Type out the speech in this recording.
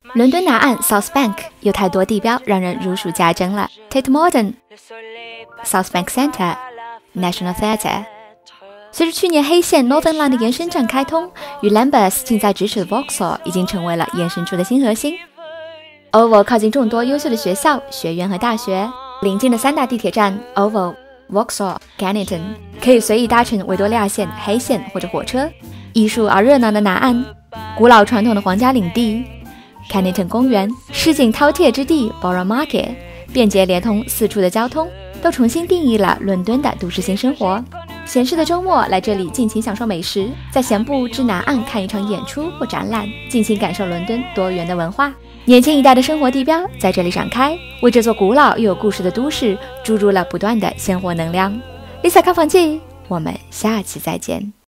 伦敦南岸 South Bank 有太多地标让人如数家珍了 Tate Modern、South Bank Centre、National Theatre。 随着去年黑线 Northern Line 的延伸站开通，与 Lambeth 近在咫尺的 Vauxhall 已经成为了延伸出的新核心。Oval 靠近众多优秀的学校、学院和大学，邻近的3大地铁站 Oval、Vauxhall、Kennington 可以随意搭乘维多利亚线、黑线或者火车。艺术而热闹的南岸，古老传统的皇家领地 Kennington 公园，市井饕餮之地 Borough Market， 便捷连通四处的交通，都重新定义了伦敦的都市新生活。闲适的周末来这里尽情享受美食，在闲步至南岸看一场演出或展览，尽情感受伦敦多元的文化。年轻一代的生活地标在这里展开，为这座古老又有故事的都市注入了不断的鲜活能量。Lisa 看房记，我们下期再见。